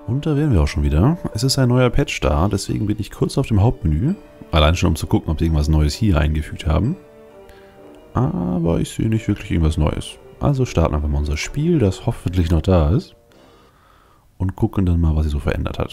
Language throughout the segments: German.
Und da wären wir auch schon wieder. Es ist ein neuer Patch da, deswegen bin ich kurz auf dem Hauptmenü. Allein schon, um zu gucken, ob sie irgendwas Neues hier eingefügt haben. Aber ich sehe nicht wirklich irgendwas Neues. Also starten einfach mal unser Spiel, das hoffentlich noch da ist. Und gucken dann mal, was sich so verändert hat.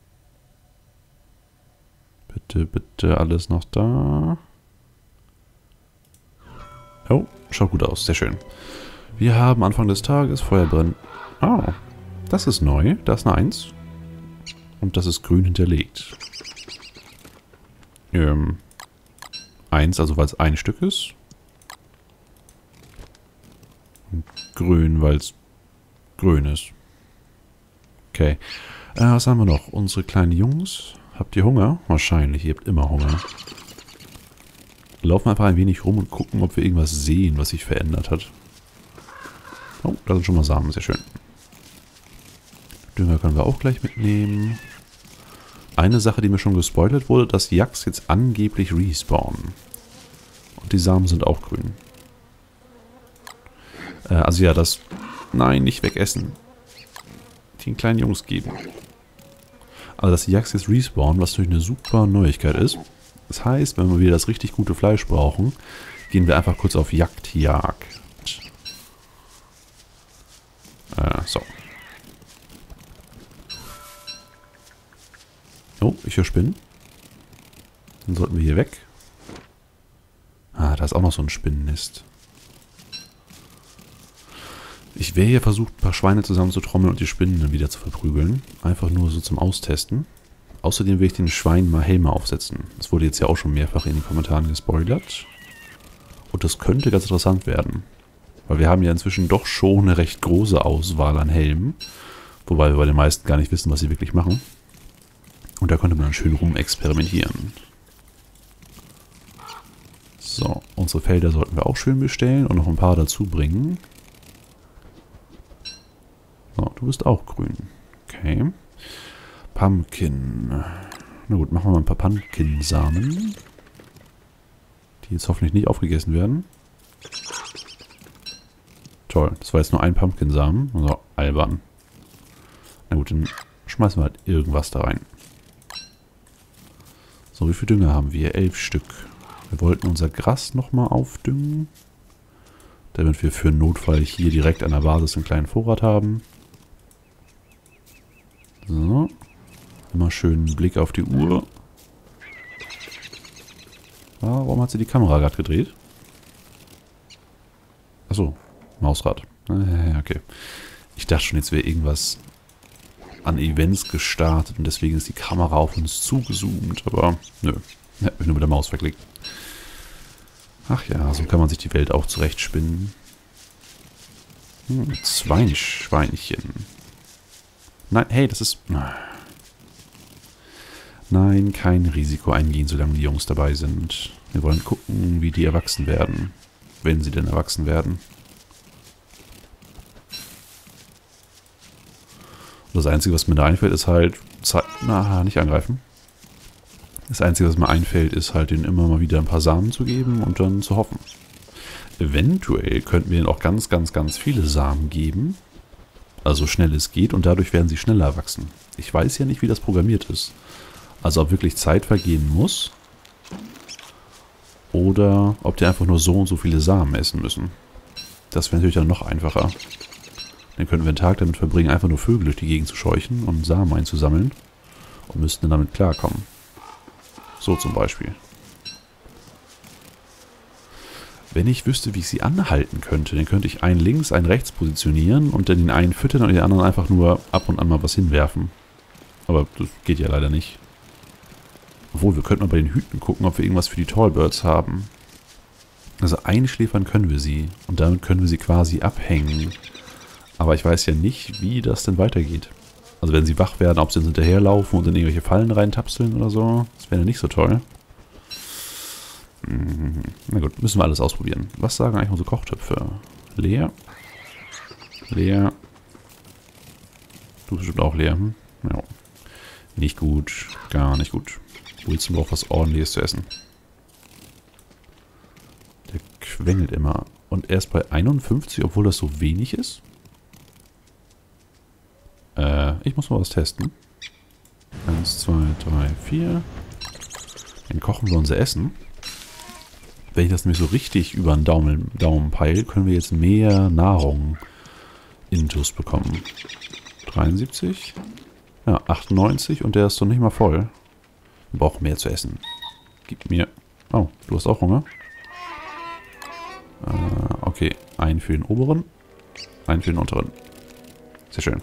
Bitte, bitte, alles noch da. Oh, schaut gut aus, sehr schön. Wir haben Anfang des Tages, Feuer brennt. Oh, das ist neu, da ist eine 1. Und das ist grün hinterlegt. 1, also weil es ein Stück ist. Und grün, weil es grün ist. Okay. Was haben wir noch? Unsere kleinen Jungs. Habt ihr Hunger? Wahrscheinlich, ihr habt immer Hunger. Laufen einfach ein wenig rum und gucken, ob wir irgendwas sehen, was sich verändert hat. Oh, da sind schon mal Samen, sehr schön. Dünger können wir auch gleich mitnehmen. Eine Sache, die mir schon gespoilert wurde, dass Yaks jetzt angeblich respawnen. Und die Samen sind auch grün. Also ja, das... Nein, nicht wegessen. Den kleinen Jungs geben. Also dass die Yaks jetzt respawnen, was natürlich eine super Neuigkeit ist. Das heißt, wenn wir wieder das richtig gute Fleisch brauchen, gehen wir einfach kurz auf Jagd. So. Oh, ich höre Spinnen. Dann sollten wir hier weg. Ah, da ist auch noch so ein Spinnennest. Ich wäre hier versucht, ein paar Schweine zusammenzutrommeln und die Spinnen dann wieder zu verprügeln. Einfach nur so zum Austesten. Außerdem will ich den Schweinen mal Helme aufsetzen. Das wurde jetzt ja auch schon mehrfach in den Kommentaren gespoilert. Und das könnte ganz interessant werden. Weil wir haben ja inzwischen doch schon eine recht große Auswahl an Helmen. Wobei wir bei den meisten gar nicht wissen, was sie wirklich machen. Und da könnte man dann schön rumexperimentieren. So, unsere Felder sollten wir auch schön bestellen und noch ein paar dazu bringen. So, du bist auch grün. Okay. Pumpkin. Na gut, machen wir mal ein paar Pumpkin-Samen. Die jetzt hoffentlich nicht aufgegessen werden. Toll, das war jetzt nur ein Pumpkin-Samen. Also albern. Na gut, dann schmeißen wir halt irgendwas da rein. So, wie viel Dünger haben wir? 11 Stück. Wir wollten unser Gras nochmal aufdüngen. Damit wir für einen Notfall hier direkt an der Basis einen kleinen Vorrat haben. So. Immer schön einen Blick auf die Uhr. Ah, warum hat sie die Kamera gerade gedreht? Achso, Mausrad. Okay. Ich dachte schon, jetzt wäre irgendwas an Events gestartet und deswegen ist die Kamera auf uns zugezoomt. Aber nö, hätte mich nur mit der Maus verklickt. Ach ja, so kann man sich die Welt auch zurechtspinnen. Schweinchen. Nein, hey, das ist... Nein, kein Risiko eingehen, solange die Jungs dabei sind. Wir wollen gucken, wie die erwachsen werden. Wenn sie denn erwachsen werden. Und das Einzige, was mir da einfällt, ist halt... nicht angreifen. Das Einzige, was mir einfällt, ist halt denen immer mal wieder ein paar Samen zu geben und dann zu hoffen. Eventuell könnten wir ihnen auch ganz, ganz, ganz viele Samen geben. Also schnell es geht und dadurch werden sie schneller wachsen. Ich weiß ja nicht, wie das programmiert ist. Also ob wirklich Zeit vergehen muss. Oder ob die einfach nur so und so viele Samen essen müssen. Das wäre natürlich dann noch einfacher. Dann könnten wir einen Tag damit verbringen, einfach nur Vögel durch die Gegend zu scheuchen und Samen einzusammeln. Und müssten dann damit klarkommen. So zum Beispiel. Wenn ich wüsste, wie ich sie anhalten könnte, dann könnte ich einen links, einen rechts positionieren und dann den einen füttern und den anderen einfach nur ab und an mal was hinwerfen. Aber das geht ja leider nicht. Obwohl, wir könnten mal bei den Hüten gucken, ob wir irgendwas für die Tallbirds haben. Also einschläfern können wir sie und damit können wir sie quasi abhängen. Aber ich weiß ja nicht, wie das denn weitergeht. Also wenn sie wach werden, ob sie uns hinterherlaufen und in irgendwelche Fallen reintapseln oder so, das wäre ja nicht so toll. Na gut, müssen wir alles ausprobieren. Was sagen eigentlich unsere Kochtöpfe? Leer. Leer. Du bist bestimmt auch leer, hm? Ja. Nicht gut. Gar nicht gut. Wilson braucht was Ordentliches zu essen. Der quengelt immer. Und erst bei 51, obwohl das so wenig ist? ich muss mal was testen. 1, 2, 3, 4. Dann kochen wir unser Essen. Wenn ich das nämlich so richtig über den Daumen peile, können wir jetzt mehr Nahrung intus bekommen. 73. Ja, 98 und der ist doch nicht mal voll. Wir brauchen mehr zu essen. Gib mir... Oh, du hast auch Hunger? Okay, einen für den oberen, einen für den unteren. Sehr schön.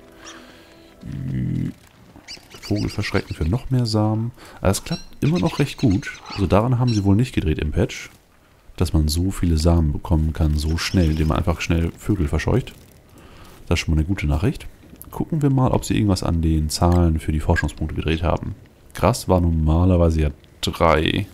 Vogel verschrecken für noch mehr Samen. Aber es klappt immer noch recht gut. Also daran haben sie wohl nicht gedreht im Patch, dass man so viele Samen bekommen kann, so schnell, indem man einfach schnell Vögel verscheucht. Das ist schon mal eine gute Nachricht. Gucken wir mal, ob sie irgendwas an den Zahlen für die Forschungspunkte gedreht haben. Krass war normalerweise ja 3.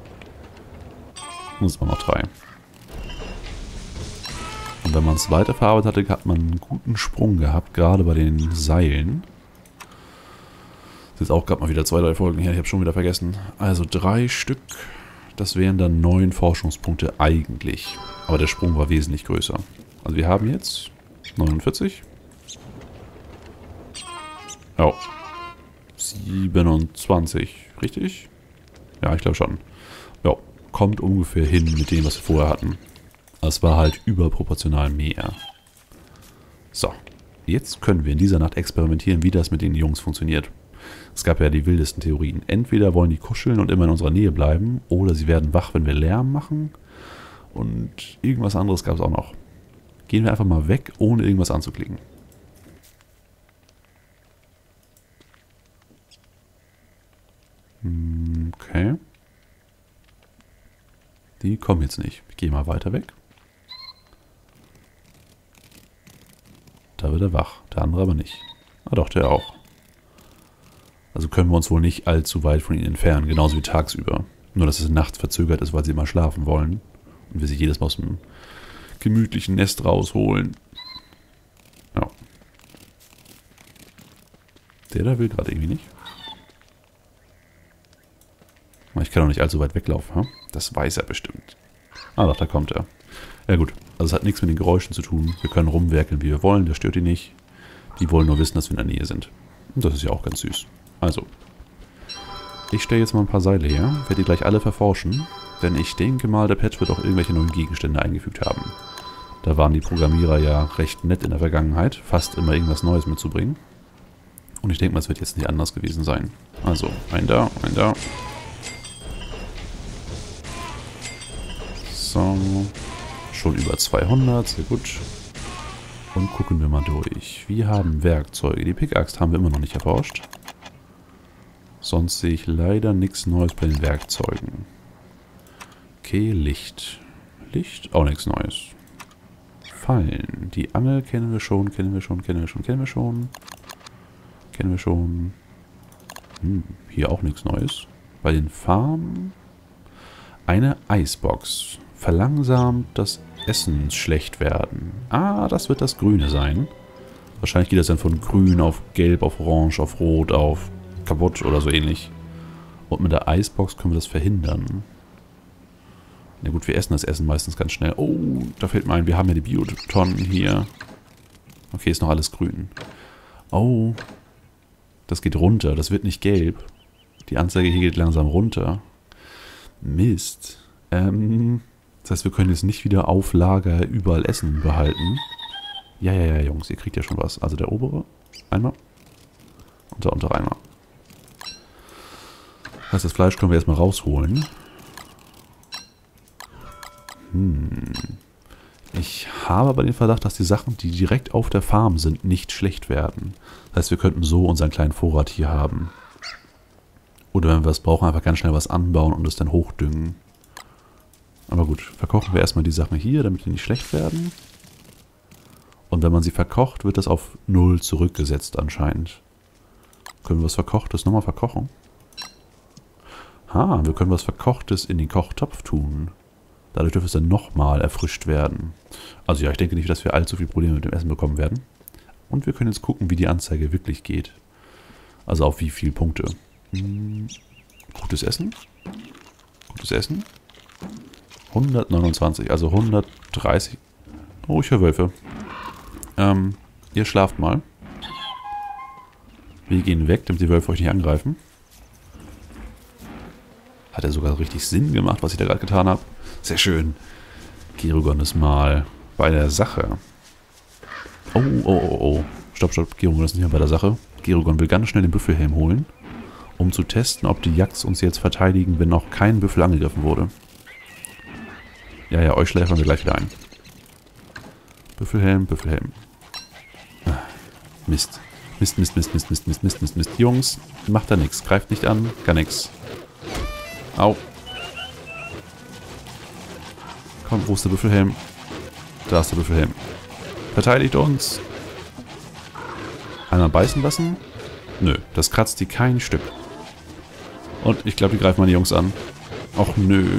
Muss man noch 3. Und wenn man es weiterverarbeitet hatte, hat man einen guten Sprung gehabt, gerade bei den Seilen. Das ist auch gerade mal wieder 2, 3 Folgen her, ich habe schon wieder vergessen. Also 3 Stück, das wären dann 9 Forschungspunkte eigentlich. Aber der Sprung war wesentlich größer. Also wir haben jetzt 49. Ja. 27, richtig? Ja, ich glaube schon. Ja, kommt ungefähr hin mit dem, was wir vorher hatten. Das war halt überproportional mehr. So, jetzt können wir in dieser Nacht experimentieren, wie das mit den Jungs funktioniert. Es gab ja die wildesten Theorien. Entweder wollen die kuscheln und immer in unserer Nähe bleiben, oder sie werden wach, wenn wir Lärm machen. Und irgendwas anderes gab es auch noch. Gehen wir einfach mal weg, ohne irgendwas anzuklicken. Okay. Die kommen jetzt nicht. Ich gehe mal weiter weg. Da wird er wach. Der andere aber nicht. Ah doch, der auch. Also können wir uns wohl nicht allzu weit von ihnen entfernen. Genauso wie tagsüber. Nur, dass es nachts verzögert ist, weil sie immer schlafen wollen. Und wir sie jedes Mal aus dem gemütlichen Nest rausholen. Ja. Der da will gerade irgendwie nicht. Ich kann doch nicht allzu weit weglaufen, hm? Das weiß er bestimmt. Ah doch, da kommt er. Ja gut, also es hat nichts mit den Geräuschen zu tun. Wir können rumwerkeln, wie wir wollen, das stört die nicht. Die wollen nur wissen, dass wir in der Nähe sind. Und das ist ja auch ganz süß. Also, ich stelle jetzt mal ein paar Seile her, werde die gleich alle verforschen, denn ich denke mal, der Patch wird auch irgendwelche neuen Gegenstände eingefügt haben. Da waren die Programmierer ja recht nett in der Vergangenheit, fast immer irgendwas Neues mitzubringen. Und ich denke mal, es wird jetzt nicht anders gewesen sein. Also, ein da, ein da. So, schon über 200, sehr gut. Und gucken wir mal durch. Wir haben Werkzeuge. Die Pickaxe haben wir immer noch nicht erforscht. Sonst sehe ich leider nichts Neues bei den Werkzeugen. Okay, Licht. Licht, auch nichts Neues. Fallen. Die Angel kennen wir schon, kennen wir schon, kennen wir schon, kennen wir schon. Kennen wir schon. Hier auch nichts Neues. Bei den Farmen eine Eisbox. Verlangsamt das Essen schlecht werden. Ah, das wird das Grüne sein. Wahrscheinlich geht das dann von grün auf gelb, auf orange, auf rot, auf kaputt oder so ähnlich. Und mit der Eisbox können wir das verhindern. Na gut, wir essen das Essen meistens ganz schnell. Oh, da fällt mir ein, wir haben ja die Biotonnen hier. Okay, ist noch alles grün. Oh, das geht runter. Das wird nicht gelb. Die Anzeige hier geht langsam runter. Mist. Das heißt, wir können jetzt nicht wieder auf Lager überall Essen behalten. Ja, Jungs, ihr kriegt ja schon was. Also der obere einmal und der untere einmal. Das heißt, das Fleisch können wir erstmal rausholen. Ich habe aber den Verdacht, dass die Sachen, die direkt auf der Farm sind, nicht schlecht werden. Das heißt, wir könnten so unseren kleinen Vorrat hier haben. Oder wenn wir es brauchen, einfach ganz schnell was anbauen und es dann hochdüngen. Aber gut, verkochen wir erstmal die Sachen hier, damit die nicht schlecht werden. Und wenn man sie verkocht, wird das auf 0 zurückgesetzt anscheinend. Können wir was Verkochtes nochmal verkochen? Wir können was Verkochtes in den Kochtopf tun. Dadurch dürfte es dann nochmal erfrischt werden. Also ja, ich denke nicht, dass wir allzu viele Probleme mit dem Essen bekommen werden. Und wir können jetzt gucken, wie die Anzeige wirklich geht. Also auf wie viele Punkte. Gutes Essen. Gutes Essen. 129, also 130. Oh, ich höre Wölfe. Ihr schlaft mal. Wir gehen weg, damit die Wölfe euch nicht angreifen. Hat ja sogar richtig Sinn gemacht, was ich da gerade getan habe. Sehr schön. Gerugon ist mal bei der Sache. Oh, oh, oh, oh. Stopp, stopp. Gerugon ist nicht mehr bei der Sache. Gerugon will ganz schnell den Büffelhelm holen, um zu testen, ob die Yaks uns jetzt verteidigen, wenn noch kein Büffel angegriffen wurde. Ja, ja, euch schläfern wir gleich wieder ein. Büffelhelm, Büffelhelm. Mist. Mist, Mist, Mist, Mist, Mist, Mist, Mist, Mist, Mist. Jungs, macht da nichts. Greift nicht an, gar nichts. Au. Komm, wo ist der Büffelhelm? Da ist der Büffelhelm. Verteidigt uns. Einmal beißen lassen? Nö, das kratzt die kein Stück. Und ich glaube, die greifen meine Jungs an. Och nö.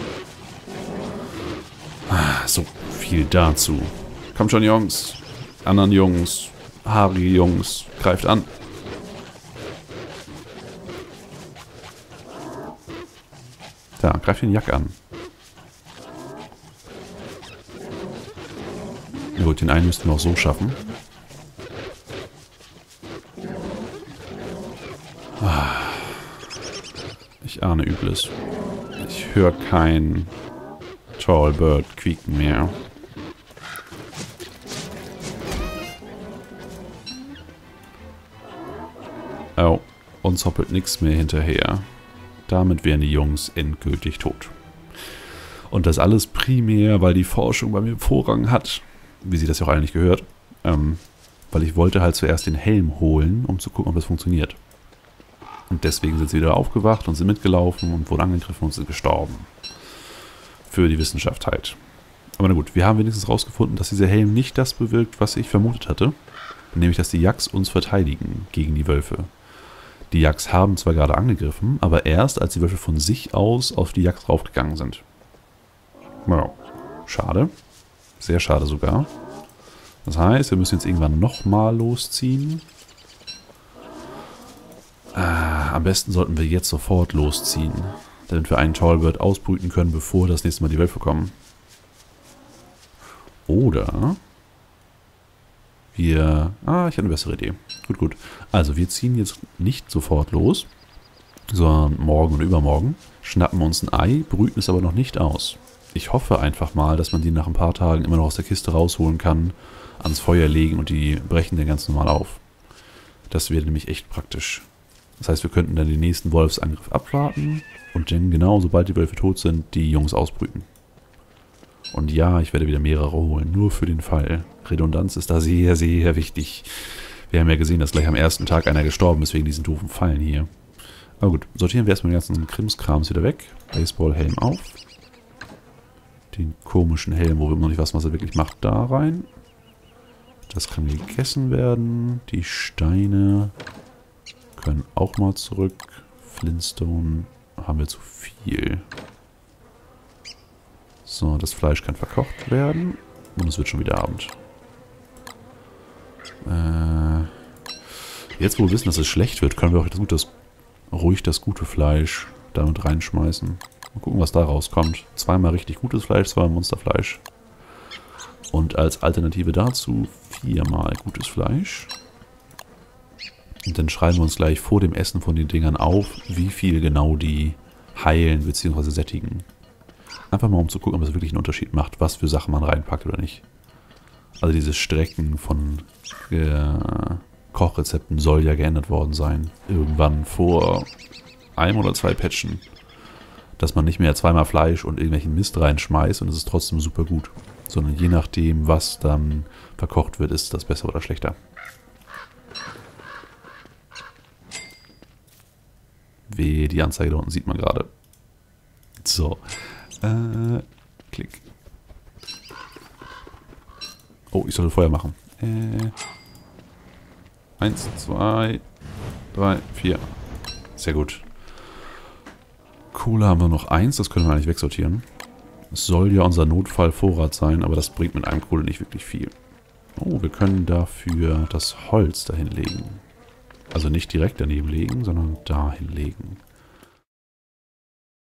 So viel dazu. Kommt schon, Jungs. Anderen Jungs. Haarige Jungs. Greift an. Da, greift den Jack an. Gut, den einen müssten wir auch so schaffen. Ich ahne Übles. Ich höre kein Tall Bird quieken mehr. Oh, uns hoppelt nichts mehr hinterher. Damit wären die Jungs endgültig tot. Und das alles primär, weil die Forschung bei mir Vorrang hat. Wie sie das ja auch eigentlich gehört. Weil ich wollte halt zuerst den Helm holen, um zu gucken, ob das funktioniert. Und deswegen sind sie wieder aufgewacht und sind mitgelaufen und wurden angegriffen und sind gestorben. Für die Wissenschaft halt. Aber na gut, wir haben wenigstens rausgefunden, dass dieser Helm nicht das bewirkt, was ich vermutet hatte. Nämlich, dass die Yaks uns verteidigen gegen die Wölfe. Die Yaks haben zwar gerade angegriffen, aber erst, als die Wölfe von sich aus auf die Yaks draufgegangen sind. Wow. Schade. Sehr schade sogar. Das heißt, wir müssen jetzt irgendwann nochmal losziehen. Am besten sollten wir jetzt sofort losziehen, damit wir einen Tallbird ausbrüten können, bevor das nächste Mal die Wölfe kommen. Oder wir... ich habe eine bessere Idee. Gut, gut. Also wir ziehen jetzt nicht sofort los, sondern morgen oder übermorgen, schnappen uns ein Ei, brüten es aber noch nicht aus. Ich hoffe einfach mal, dass man die nach ein paar Tagen immer noch aus der Kiste rausholen kann, ans Feuer legen und die brechen dann ganz normal auf. Das wäre nämlich echt praktisch. Das heißt, wir könnten dann den nächsten Wolfsangriff abwarten und dann genau, sobald die Wölfe tot sind, die Jungs ausbrüten. Und ja, ich werde wieder mehrere holen, nur für den Fall. Redundanz ist da sehr, sehr wichtig. Wir haben ja gesehen, dass gleich am ersten Tag einer gestorben ist wegen diesen doofen Fallen hier. Aber gut, sortieren wir erstmal den ganzen Krimskrams wieder weg. Baseballhelm auf. Den komischen Helm, wo wir immer noch nicht wissen, was er wirklich macht, da rein. Das kann gegessen werden. Die Steine können auch mal zurück. Flintstone haben wir zu viel. So, das Fleisch kann verkocht werden. Und es wird schon wieder Abend. Jetzt, wo wir wissen, dass es schlecht wird, können wir auch ruhig das gute Fleisch damit reinschmeißen. Mal gucken, was da rauskommt. Zweimal richtig gutes Fleisch, zweimal Monsterfleisch. Und als Alternative dazu 4-mal gutes Fleisch. Und dann schreiben wir uns gleich vor dem Essen von den Dingern auf, wie viel genau die heilen bzw. sättigen. Einfach mal, um zu gucken, ob es wirklich einen Unterschied macht, was für Sachen man reinpackt oder nicht. Also dieses Strecken von Kochrezepten soll ja geändert worden sein. Irgendwann vor 1 oder 2 Patchen. Dass man nicht mehr 2-mal Fleisch und irgendwelchen Mist reinschmeißt und es ist trotzdem super gut. Sondern je nachdem, was dann verkocht wird, ist das besser oder schlechter. Wehe, die Anzeige da unten sieht man gerade. So. Klick. Oh, ich sollte Feuer machen. 1, 2, 3, 4. Sehr gut. Kohle haben wir noch 1, das können wir eigentlich wegsortieren. Es soll ja unser Notfallvorrat sein, aber das bringt mit einem Kohle nicht wirklich viel. Oh, wir können dafür das Holz dahin legen. Also nicht direkt daneben legen, sondern dahin legen.